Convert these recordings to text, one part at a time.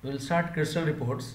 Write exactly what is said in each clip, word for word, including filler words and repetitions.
we will start crystal reports.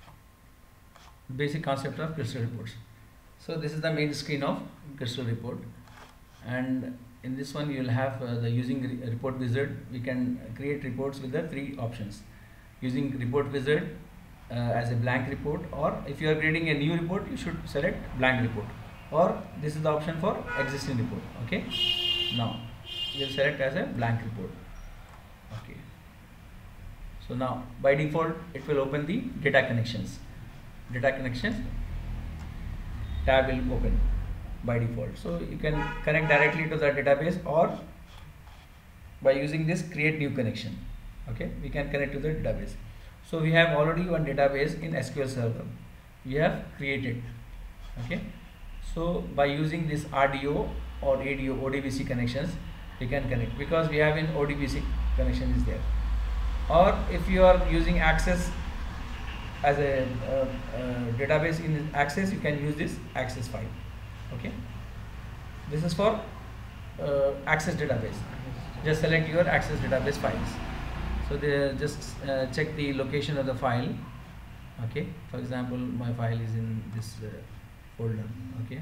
Basic concept of crystal reports. So this is the main screen of crystal report, and in this one you will have uh, the using re report wizard. We can create reports with the three options: using report wizard uh, as a blank report, or if you are creating a new report, you should select blank report, or this is the option for existing report. Okay, now we will select as a blank report. Okay, so now by default it will open the data connections. Data connections tab will open by default. So you can connect directly to the database, or by using this create new connection. Okay, we can connect to the database. So we have already one database in S Q L Server we have created. Okay, so by using this R D O or A D O O D B C connections we can connect, because we have an O D B C connection is there. Or if you are using Access as a uh, uh, database in Access, you can use this Access file. Okay, this is for uh, Access database. Just select your Access database files. So they just uh, check the location of the file. Okay, for example, my file is in this uh, folder. Okay,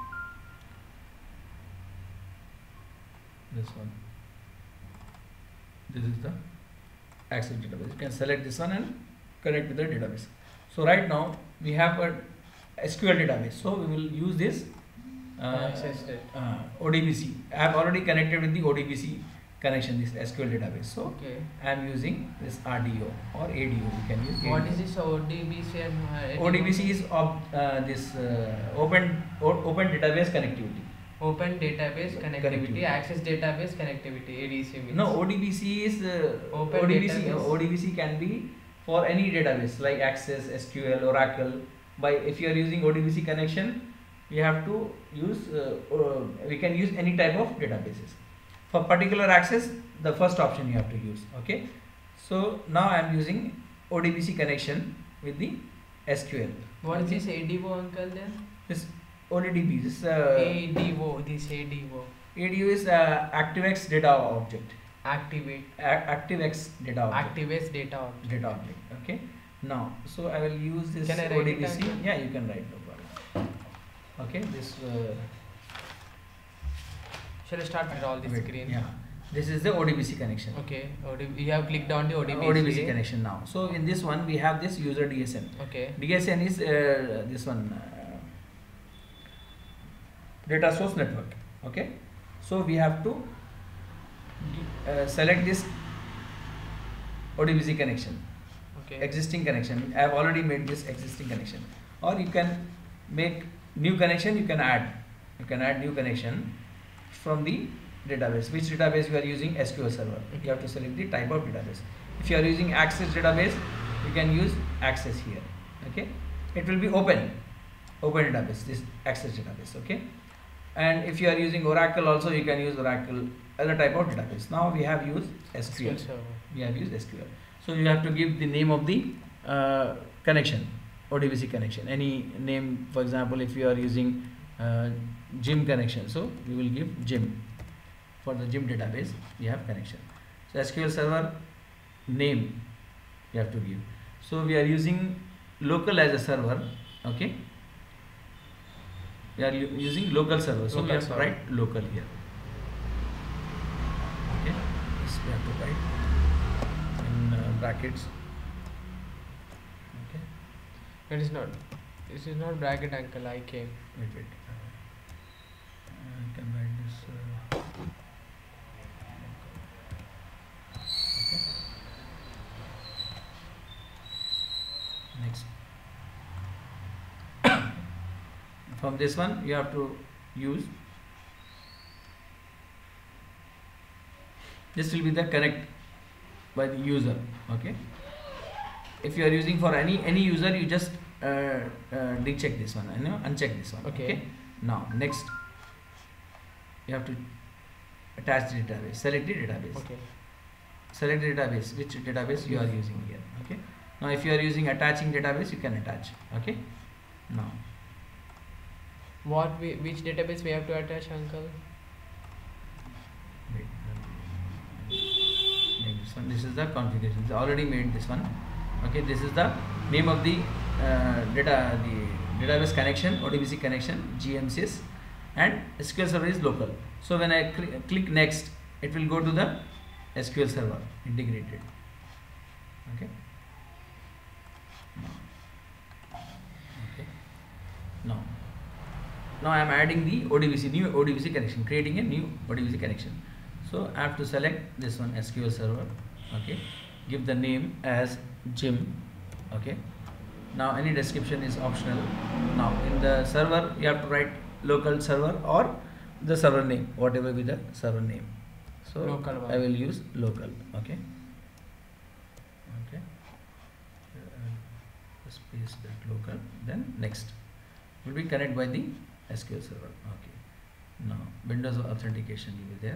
this one. This is the Access database. You can select this one and connect with the database. So right now we have a S Q L database, so we will use this uh, uh, O D B C. I have already connected with the O D B C connection, this S Q L database. So okay, I am using this R D O or A D O. You can use. What is this O D B C and uh, O D B C is of uh, this uh, open open database connectivity. Open database connectivity, connectivity. Access database connectivity, A D C means. No, O D B C is uh, open O D B C. database. O D B C can be for any database like Access, S Q L, Oracle. By if you are using O D B C connection, we have to use. Uh, uh, we can use any type of databases. For particular Access, the first option you have to use. Okay. So now I am using O D B C connection with the S Q L. What okay. is this A D O, uncle? Then this O D B. This uh, A D O. This A D O. A D O is uh, ActiveX data object. Activate. A ActiveX data object. ActiveX data object. Data object. Okay. Now, so I will use this can I O D B C. It Yeah, you can write, no problem. Okay. This. Uh, Shall I start with all this wait, screen? Yeah. This is the O D B C connection. Okay. O D B C. You have clicked on the O D B C. O D B C connection now. So in this one we have this user D S N. Okay. D S N is uh, this one. Uh, data source network. Okay. So we have to uh, select this O D B C connection. Okay. Existing connection. I have already made this existing connection. Or you can make new connection. You can add. You can add new connection from the database. Which database you are using? S Q L Server. You have to select the type of database. If you are using Access database, you can use Access here. Okay. It will be open. Open database. This Access database. Okay. And if you are using Oracle also, you can use Oracle, other type of database. Now we have used S Q L. S Q L We have used S Q L. So you have to give the name of the uh, connection, O D B C connection. Any name, for example, if you are using uh, gym connection, so we will give gym. For the gym database, we have connection. So S Q L Server name you have to give. So we are using local as a server. Okay. We are using local server, so local we have server. to write local here. Okay, this we have to write in uh, brackets. Okay, It is not. This is not bracket, uncle. I came. wait, wait. Uh, I can write this. Uh, okay. Next. From this one you have to use, this will be the connect by the user. Okay, if you are using for any any user, you just uh, uh, decheck this one, you know, uncheck this one. Okay. Okay, now next you have to attach the database, select the database. Okay. Select the database, which database you are using here. Okay, now if you are using attaching database, you can attach. Okay, now What we, which database we have to attach, uncle? wait, make this one. This is the configuration. It's already made this one. Okay, this is the name of the uh, data the database connection, O D B C connection, G M S Y S, and S Q L Server is local. So when I cl click next, it will go to the S Q L Server integrated. Okay. Okay. Now, now I am adding the O D B C, new O D B C connection, creating a new O D B C connection. So I have to select this one, S Q L Server. Okay. Give the name as Jim. Okay. Now any description is optional. Now in the server you have to write local server or the server name, whatever be the server name. So Local one. I will use local. Okay. Okay. Uh, just paste that local. Then next will be connected by the S Q L Server. Okay. Now Windows authentication will be there.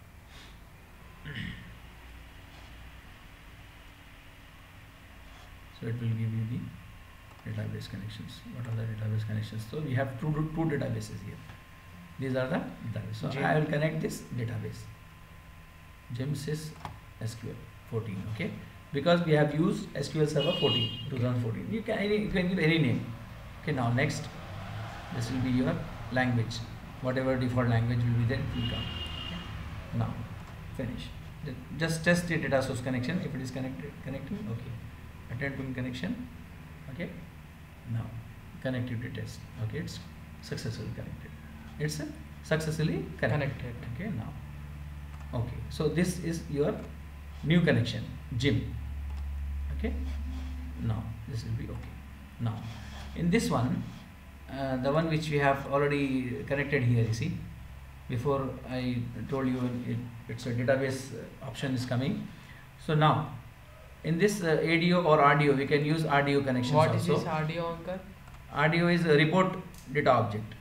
So it will give you the database connections. What are the database connections? So we have two, two databases here. These are the databases. So Gym. I will connect this database. G M S Y S S Q L fourteen. Okay, because we have used S Q L Server fourteen, twenty fourteen. You can any, you can give any name. Okay. Now next, this will be your language. Whatever default language will be there, it will come. Okay. Now finish. Just test the data source connection. If it is connected, connecting. Okay. Attend pin connection. Okay. Now connectivity test. Okay, it's successfully connected. It's uh, successfully connected. Connected. Okay. Now. Okay, so this is your new connection, Jim. Okay. Now this will be okay. Now in this one, uh, the one which we have already connected here, you see, before I told you it, it's a database uh, option is coming. So now in this uh, A D O or R D O, we can use R D O connections What also. is this R D O, Uncle? R D O is a report data object.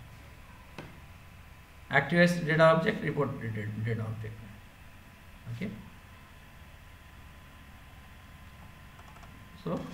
ActiveX data object, report data, data object. Okay. So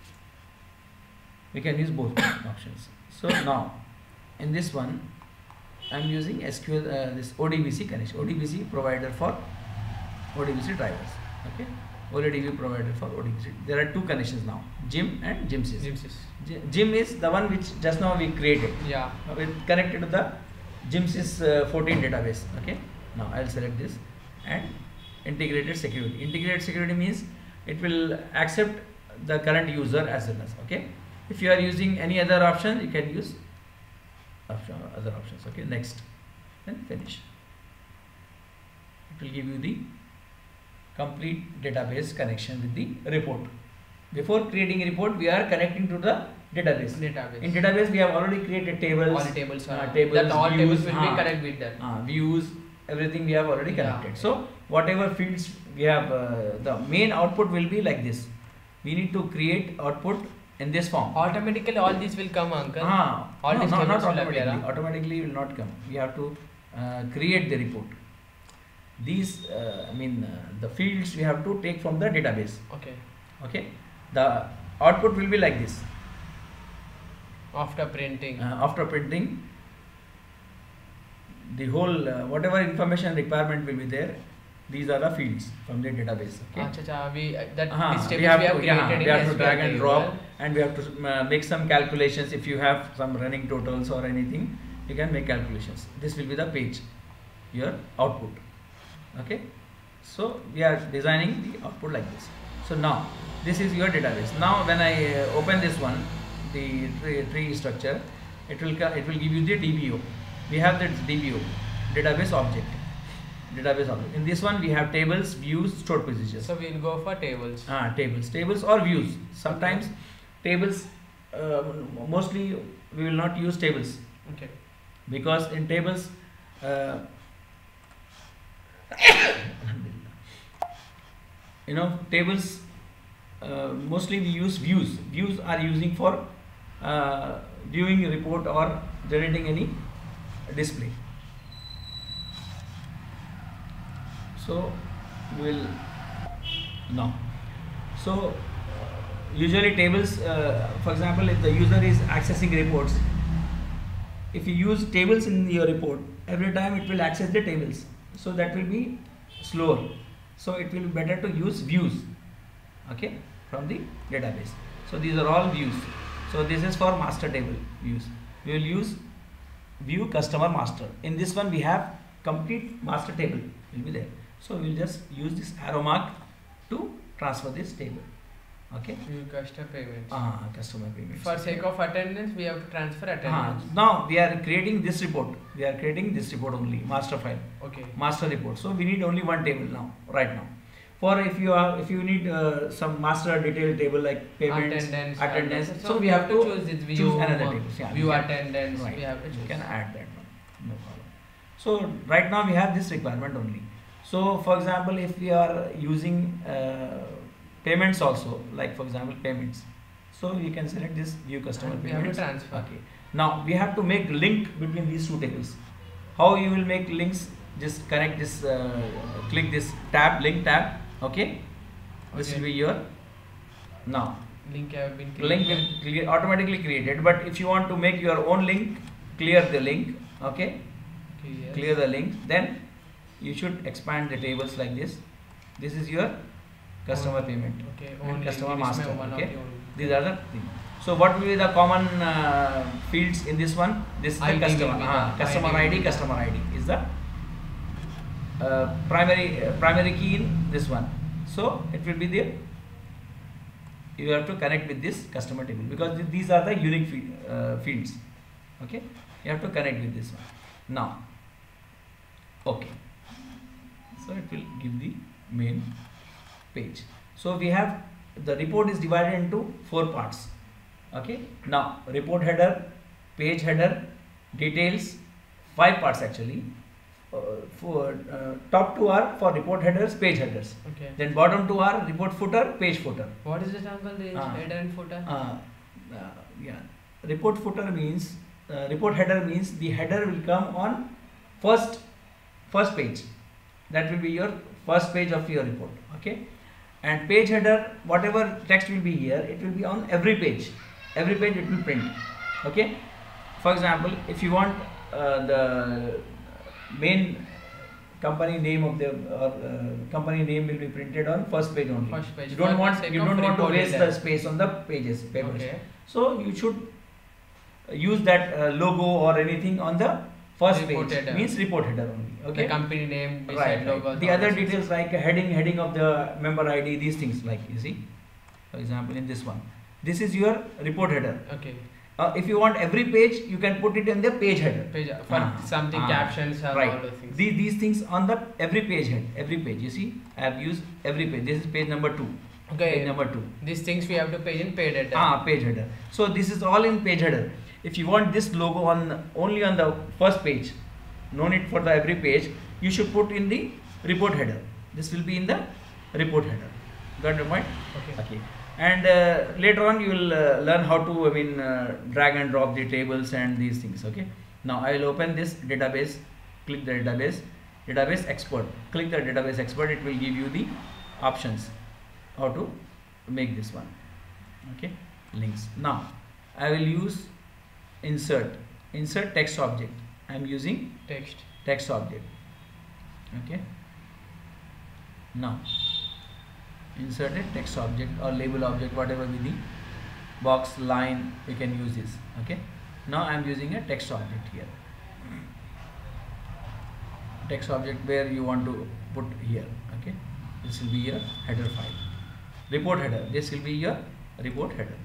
we can use both options. So now in this one I am using S Q L uh, this O D B C connection, O D B C provider for O D B C drivers. Okay, O D B C provider for O D B C. There are two connections now, Jim and G M S Y S. G M S Y S. Jim is the one which just now we created. Yeah. With connected to the G M S Y S uh, fourteen database. Okay. Now I will select this and integrated security. Integrated security means it will accept the current user as well as. Okay. If you are using any other option, you can use option, other options. Okay. Next, then finish. It will give you the complete database connection with the report. Before creating a report, we are connecting to the database. Database. In database, we have already created tables. All the tables. uh, are- tables, that all views, tables will ah, be connected with that. uh, views, everything we have already Yeah. connected. So whatever fields we have, uh, the main output will be like this. We need to create output in this form. Automatically, all these will come, Uncle. Ah, all no, these no, not tables will automatically. appear, huh? Automatically will not come. We have to uh, create the report. These, uh, I mean, uh, the fields we have to take from the database. Okay. Okay, the output will be like this. After printing. Uh, after printing, the whole uh, whatever information requirement will be there. These are the fields from the database. Okay. Acha, acha, we, uh, that Uh-huh. these tables we have we have to, created yeah, in we have to S Q L drag and table. drop, and we have to uh, make some calculations. If you have some running totals or anything, you can make calculations. This will be the page, your output. Okay. So we are designing the output like this. So now this is your database. Now when I uh, open this one, the tree, tree structure, it will it will give you the D B O. We have the D B O, database object. Database object. In this one we have tables, views, stored procedures. So we'll go for tables. Ah, tables, tables or views. Sometimes tables, uh, mostly we will not use tables Okay. because in tables, uh, you know, tables uh, mostly we use views. Views are using for uh, viewing a report or generating any display. So we will now. So usually tables, uh, for example, if the user is accessing reports, if you use tables in your report, every time it will access the tables. So that will be slower. So it will be better to use views. Okay. from the database. So these are all views. So this is for master table views. We will use view customer master. In this one we have complete master table will be there. So we will just use this arrow mark to transfer this table. Okay. View customer payments. Ah, customer payments. For sake of attendance, we have to transfer Ah, attendance. now we are creating this report. We are creating this report only, master file, Okay. master report. So we need only one table now, right now. For if you are, if you need uh, some master detail table like payments, Attendance. attendance. So, So we have to choose this view. choose another uh, table. Yeah, view we can- attendance. right. We have to You choose. can add that one, no problem. So right now we have this requirement only. So for example, if we are using uh, payments also, like for example payments, so you can select this view customer And we have to payments. transfer. Okay. Now we have to make link between these two tables. How you will make links? Just connect this, uh, click this tab, link tab. Okay. This Okay. will be your now Link have been link will clear, automatically created. But if you want to make your own link, clear the link. Okay. Clear. Clear the link. Then you should expand the tables like this. This is your customer Own- payment. Okay. and Only customer this may master. one of Okay. the only. These are the things. So what will be the common uh, fields in this one? This is the I D will customer. be Ah, the- customer I D will I D. be the- Customer I D is the uh, primary uh, primary key in this one. So it will be the, you have to connect with this customer table because th- these are the unique field, uh, fields. Okay, you have to connect with this one. Now, okay. So it will give the main page. So we have, the report is divided into four parts. Okay. Now report header, page header, details, five parts actually. Uh, for uh, top two are for report headers, page headers. Okay. Then bottom two are report footer, page footer. What is it, uncle? The Ah. header and footer. Uh, uh, yeah. Report footer means uh, report header means the header will come on first first page. That will be your first page of your report. Okay. And page header, whatever text will be here, it will be on every page. Every page it will print. Okay. For example, if you want uh, the main company name of the or uh, company name will be printed on first page only. First page. You don't For the want sake you of don't want to report waste header. the space on the pages papers. Okay. So you should use that uh, logo or anything on the first Report page. header. Means report header only. Okay. The company name, beside Right, logo. right. The other details like heading, heading of the member I D, these things like you see. For example, in this one, this is your report header. Okay. Uh, if you want every page, you can put it in the page header. Page for Ah, something ah, captions and right. all those things. These, these things on the every page head, every page. You see, I have used every page. This is page number two. Okay. Page number two. These things we have to page in paid header. Ah, page header. So this is all in page header. If you want this logo on only on the first page, no need for the every page, you should put in the report header. This will be in the report header. Got the point? Okay. Okay. And uh, later on you will uh, learn how to I mean uh, drag and drop the tables and these things. Okay. Now I will open this database. Click the database. Database export. Click the database export. It will give you the options how to make this one. Okay. Links. Now I will use insert. Insert text object. I am using Text. text object. Okay. Now insert a text object or label object, whatever with the box, line, we can use this. Okay. Now I am using a text object here. Text object where you want to put here. Okay. This will be your header file. Report header. This will be your report header.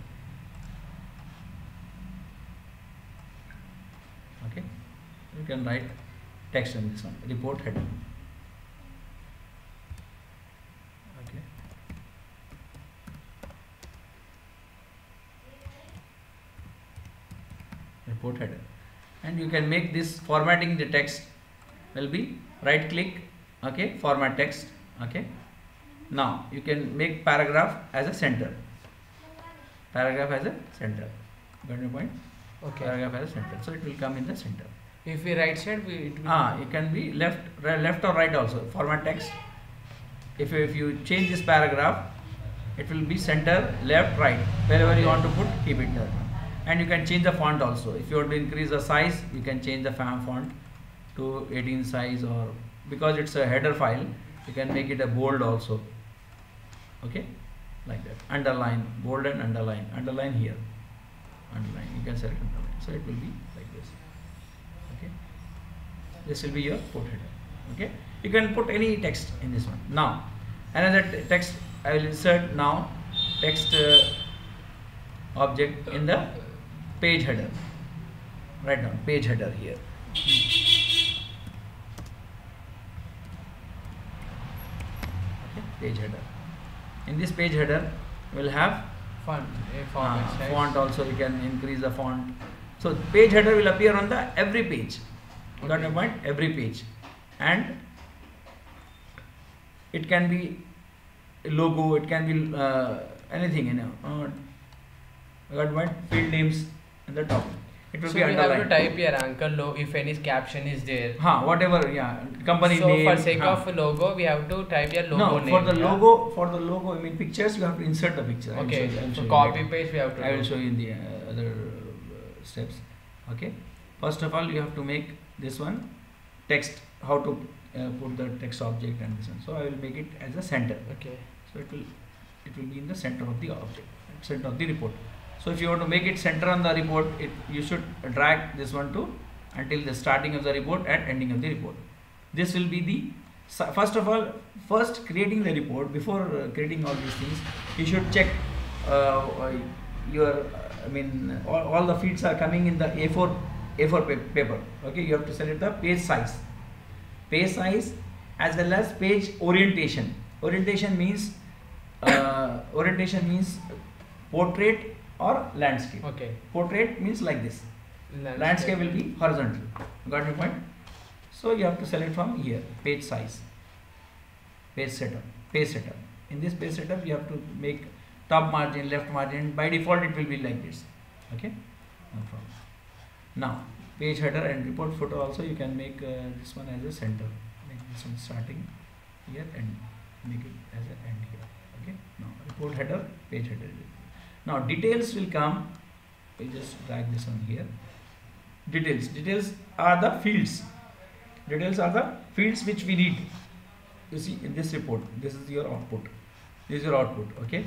Okay. You can write text on this one. Report header. Okay. Report header. And you can make this formatting the text will be right click. Okay. Format text. Okay. Now you can make paragraph as a center. Paragraph as a center. Got your point? Okay. Paragraph as a center. So it will come in the center. If we right side, we it will Ah, it can be left, ri- left or right also. Format text. If you, if you change this paragraph, it will be center, left, right. Wherever you want to put, keep it there. And you can change the font also. If you want to increase the size, you can change the fa- font to eighteen size, or because it's a header file, you can make it a bold also. Okay. like that. Underline, bold and underline, underline here, underline. You can select underline. So it will be like this. Okay. This will be your port header. Okay. You can put any text in this one. Now, another text I will insert now. Text uh, object in the page header. Write down page header here. Okay, page header. In this page header, we'll have Font, a format uh, size. font also. You can increase the font. So page header will appear on the every page. Got Okay. my point? Every page, and it can be a logo. It can be uh, anything. You know. Uh, got my field names in the top. It will So be we have to underlined. type here anchor logo if any caption is there. Huh, whatever, yeah, company so name. for sake huh. of logo, we have to type your logo no, name. for the yeah? logo, for the logo, I mean pictures, you have to insert the picture. I will show Okay, you- I will show so you copy later. paste we have to I will do. show you in the uh, other uh, steps. Okay. First of all, you have to make this one text. How to uh, put the text object and this one. So I will make it as a center. Okay. So it will, it will be in the center of the object, center of the report. So if you want to make it center on the report, it you should drag this one to until the starting of the report and ending of the report. This will be the so first of all, first creating the report. Before uh, creating all these things, you should check uh, uh, your. Uh, I mean, all, all the fields are coming in the A four A four pa paper. Okay, you have to select the page size, page size as well as page orientation. Orientation means uh, orientation means portrait or landscape. Okay. Portrait means like this. Landscape will be horizontal. Got your point? So you have to select from here page size, page setup, page setup. In this page setup, you have to make top margin, left margin. By default, it will be like this. Okay, no problem. Now, page header and report footer also you can make uh, this one as a center. Make this one starting here and make it as an end here. Okay. Now report header, page header. Now details will come. We just drag this one here. Details. Details are the fields. Details are the fields which we need. You see in this report, this is your output. This is your output. Okay.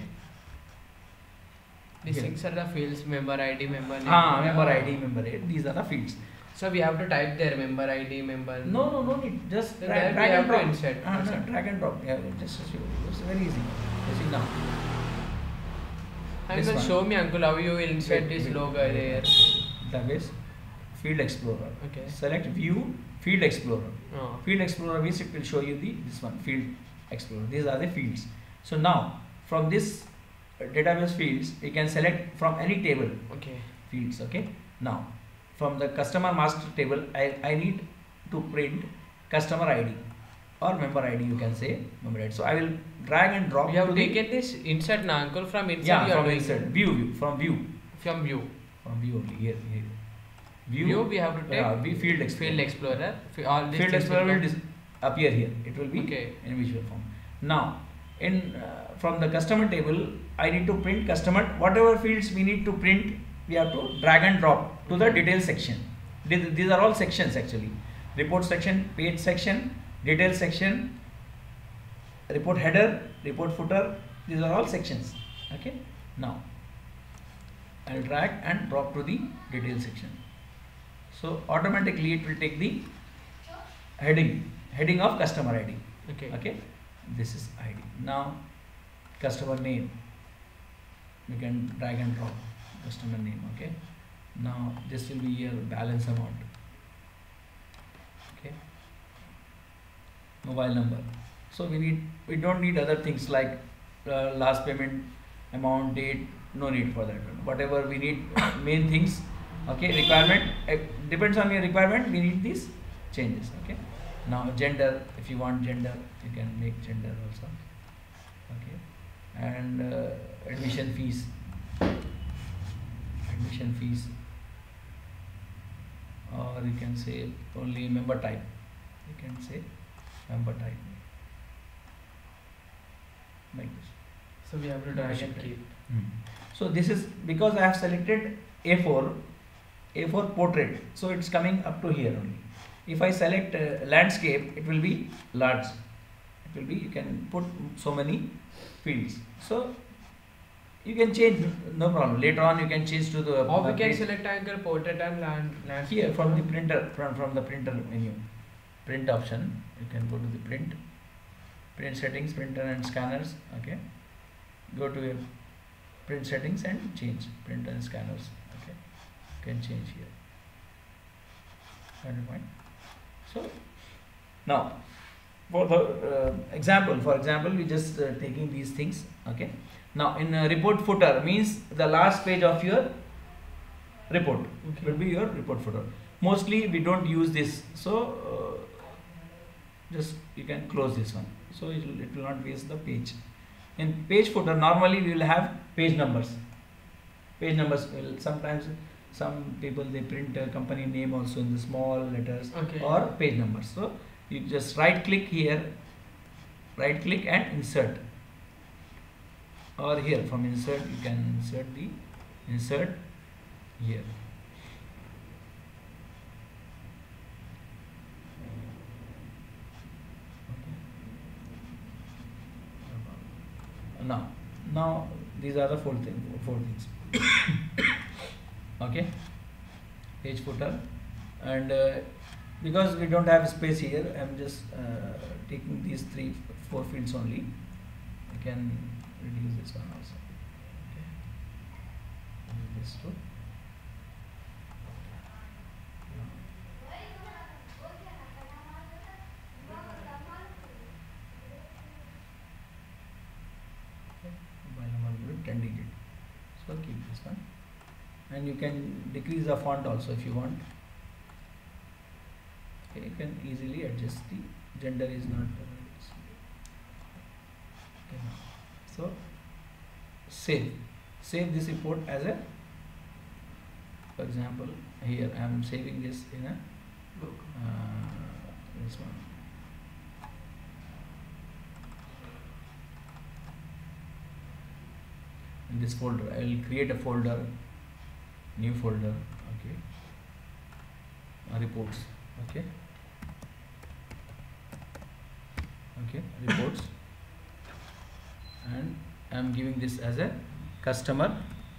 These Here. things are the fields, member I D, member name. Ah, member I D, member A. These are the fields. So we have to type their member I D, member. No, no, no need. Just Then drag, there we drag have and to drop. insert. Ah, no, Insert. drag and drop. Yeah, just show you. It's very easy. You see now. I'm This going to one. show me, uncle, how you will insert Wait, this wait, logo wait. there. That is Field Explorer. Okay. Select View Field Explorer. Oh. Field Explorer means it will show you the this one Field Explorer. These are the fields. So now from this uh, database fields, you can select from any table Okay. fields. Okay. Now from the customer master table, I I need to print customer I D or member I D. You can say member I D. So I will drag and drop. We have to the- taken this insert now, uncle, from inside yeah you are from doing insert view view from view from view. from view only here here. View, we have to take yeah, we field explorer. Field Explorer. Fi- All these Field things Explorer will come. dis- appear here. It will be Okay. in visual form. Now, in uh, from the customer table, I need to print customer. Whatever fields we need to print, we have to drag and drop to the detail section. These, these are all sections actually. Report section, page section, detail section, report header, report footer. These are all sections. Okay. Now, I'll drag and drop to the detail section. So automatically it will take the heading heading of customer I D. Okay. Okay, this is I D. Now customer name, you can drag and drop customer name. Okay, now this will be your balance amount. Okay, mobile number. So we need we don't need other things like uh, last payment amount, date. No need for that one. Whatever we need, main things. Okay, requirement uh, depends on your requirement. We need these changes. Okay, now gender. If you want gender, you can make gender also. Okay, and uh, admission fees. Admission fees, or you can say only member type. You can say member type like this. So we have to drag and keep. Hmm. So this is because I have selected A four, A four portrait. So it's coming up to here only. If I select uh, landscape, it will be large. It will be, you can put so many fields. So You can change, no problem. Later on you can change to the Or we uh, can page. select angle portrait and land, landscape. Here from the printer, from, from the printer menu, print option, you can go to the print, print settings, printer and scanners. Okay, go to your print settings and change printer and scanners. Okay, you can change here. Got your point? So now for the uh, example, for example, we just uh, taking these things. Okay, now in uh, report footer means the last page of your report Okay. will be your report footer. Mostly we don't use this, so uh, just you can close this one, so it will, it will not waste the page. In page footer normally we will have page numbers. Page numbers will sometimes some people they print a company name also in the small letters Okay. or page numbers. So you just right click here, right click and insert, or here from insert you can insert the insert here. Okay. Now, now these are the four thing, four things. Okay, page footer, and uh, because we don't have space here, I am just uh, taking these three, four fields only. I can reduce this one also. Okay, remove this too. Mobile number will be ten digit. So keep this one, and you can decrease the font also if you want. Okay, you can easily adjust the gender is not. Okay, now. So save save this report as a, for example, here I am saving this in a uh, this one. In this folder, I will create a folder, new folder. Okay, uh, reports. Okay, okay, reports, and I am giving this as a customer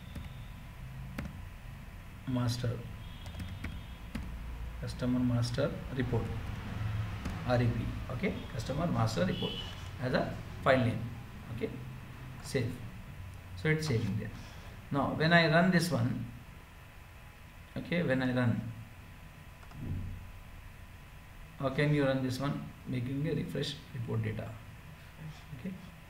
master, customer master report, R E P. Okay, customer master report as a file name. Okay, save. So it's saving there. Now when I run this one, okay, when I run, how can you run this one? Making a refresh report data. Okay.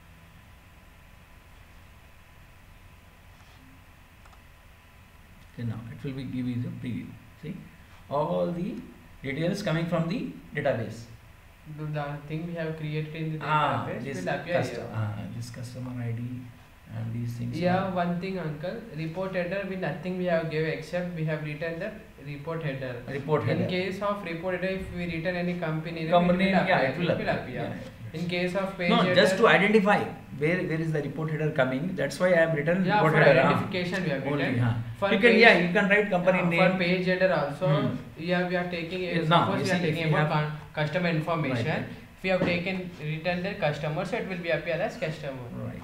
Okay, now it will be give you the preview. See, all the details coming from the database. The, the thing we have created in the Ah, database this will appear custom, here. ah, this customer I D and these things. Yeah, are- one thing, uncle. Report header, we nothing we have given except we have written the report header. report In header. case of report header, if we written any company name, Company, it will yeah, appear. it will appear. appear. Yeah, yeah. In case of page No, header, just to identify where where is the report header coming. That's why I have written yeah, report for header. ah. identification we have Only, written. huh. For You can, page- yeah, you can write company Yeah, name. For page header also, Hmm. yeah, we are taking it. Yes, now, Suppose you we are see, if taking you about have- con- customer information. Right, right. If we have taken written the customer, so it will be appear as customer. Right.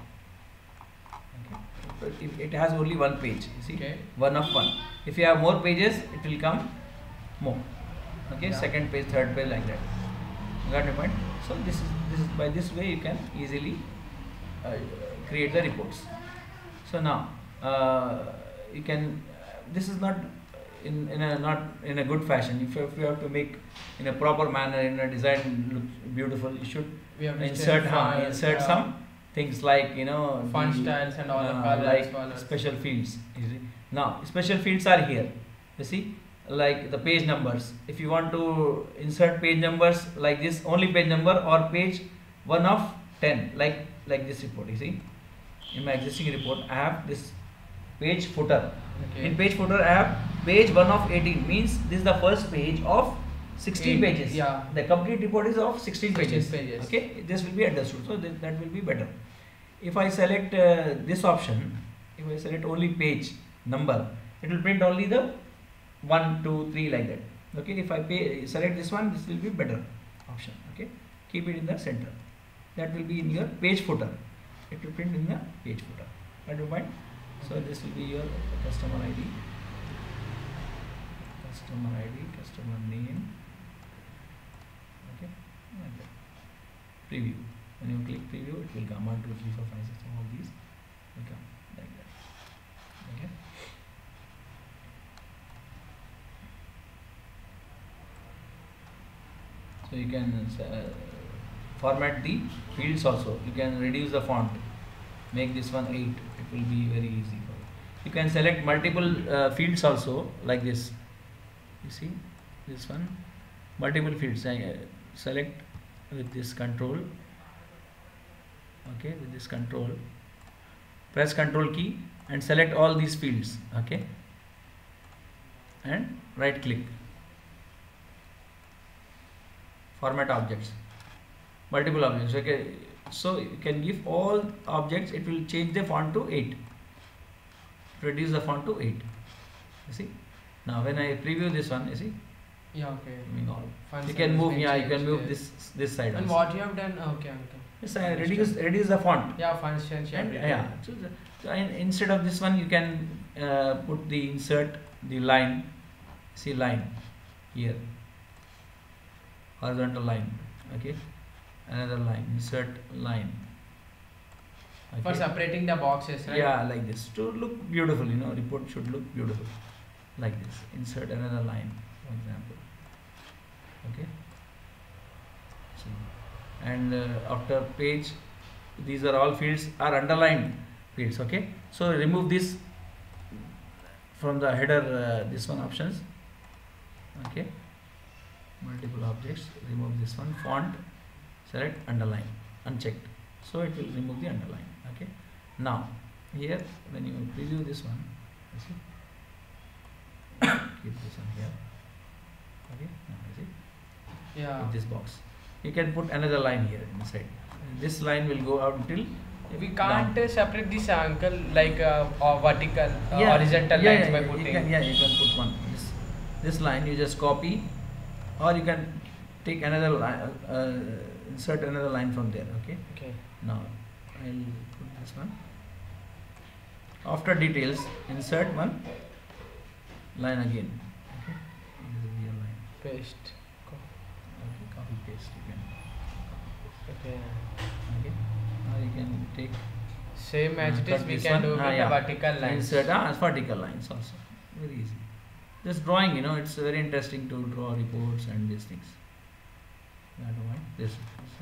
Okay. But it, it has only one page. You see, Okay. one of one. If you have more pages, it will come more. Okay, Yeah. second page, third page, like that. Got your point? So this is this is by this way you can easily uh, create the reports. So now uh, you can. This is not in in a not in a good fashion. If you, if you have to make in a proper manner, in a design looks beautiful, you should We have insert listed huh, font, insert uh, some things like you know font the, styles and all the uh, colors. like colors. special fields. You see. Now special fields are here. You see, like the page numbers. If you want to insert page numbers like this, only page number or page one of ten, like like this report. You see, in my existing report, I have this page footer. Okay. In page footer, I have page one of eighteen. Means this is the first page of sixteen Eight, pages. yeah. The complete report is of sixteen pages. sixteen pages. Okay, this will be understood. So that, that will be better. If I select uh, this option, if I select only page number, it will print only the one, two, three like that. Okay, if I pay, select this one, this will be better option. Okay, keep it in the center. That will be in your page footer. It will print in the page footer. Got your point? So Okay. this will be your customer I D, customer I D, customer name. Okay, like that. Preview. When you click preview, it will come one, two, three, four, five, six, all these will come like that. Okay. So you can uh, format the fields also. You can reduce the font. Make this one eight. It will be very easy for you. You can select multiple uh, fields also like this. You see this one, multiple fields. I uh, select with this control. Okay, with this control. Press control key and select all these fields. Okay, and right click. Format objects. Multiple objects. Okay, so you can give all objects. It will change the font to eight. Reduce the font to eight. You see. Now when I preview this one, you see. Yeah, okay. Moving all. Font You size can move. may Yeah, you can change move there. this this side. And also. what you have done? Okay, okay. Yes, I reduce reduce the font. Yeah, font size. And, yeah. So, the, so in, instead of this one, you can uh, put the insert the line. See line here. Horizontal line. Okay. Another line. Insert line. Okay. For separating the boxes, right? Yeah, like this to look beautiful. You know, report should look beautiful. Like this. Insert another line, for example. Okay. See. And uh, after page, these are all fields are underlined fields. Okay. So remove this from the header. Uh, this one options. Okay. Multiple objects. Remove this one. Font. Select underline. Unchecked. So it will remove the underline. Okay. Now here when you preview this one, you see. Keep this one here. Okay. Now you see. Yeah. With this box. You can put another line here inside. This line will go out till We can't down. uh, separate this angle like uh, or vertical, uh, Yeah, horizontal yeah, lines yeah, by yeah, putting. You can, yeah, you can put one. This, this line you just copy, or you can take another line, uh, insert another line from there. Okay. Okay. Now I'll put this one. After details, insert one line again. Okay. This is your line. Paste. Okay. Copy paste. You can. Okay. Okay. Now you can take. Same as Uh, it is, cut we this can one. do with Ah, the yeah. vertical lines. Insert ah, vertical lines also. Very easy. Just drawing, you know, it's very interesting to draw reports and these things. That one. This.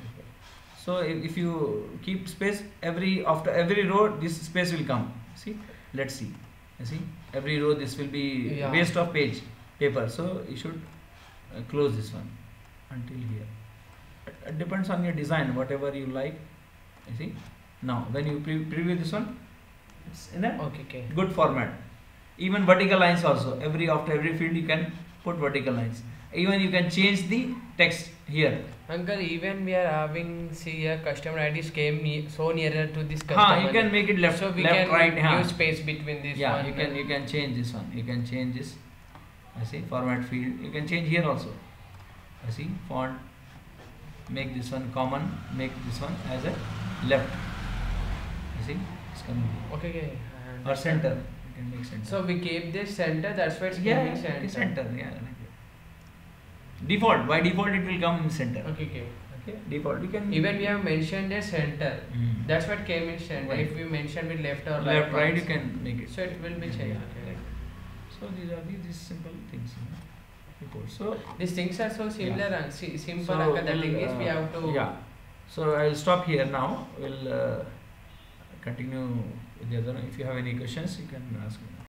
So if, if you keep space, every after every row, this space will come. See, let's see. You see, every row this will be Yeah. waste of page paper. So you should uh, close this one until here. It, it depends on your design, whatever you like. You see. Now when you pre preview this one, it's in a Okay, okay. good format. Even vertical lines also. Every after every field you can put vertical lines. Even you can change the text here. Uncle, even we are having, see here, customer I Ds came ne so nearer to this customer. Ha, you can make it left, so we left, can right. Ha. use space between this Yeah, one. you can you can change this one. You can change this. I see format field. You can change here also. I see font. Make this one common. Make this one as a left. You see, it's coming here. Okay, okay. Or center. You can make center. So we keep this center. That's why it's yeah, giving yeah, center. center. Yeah, like that. Default. By default, it will come in center. Okay, okay. Okay. Default. You can Even we have mentioned a center. Mm. That's what came in center. Right. If we mention with left or right, left, right. You ones, can make it. So it will be Yeah, changed. like Okay. that. So these are these, these simple things. You know, report. So These things are so similar Yeah. and si- simple. So Uncle. The we'll, thing is, we uh, have to. Yeah. So I will stop here now. We'll uh, continue with the other. If you have any questions, you can ask me.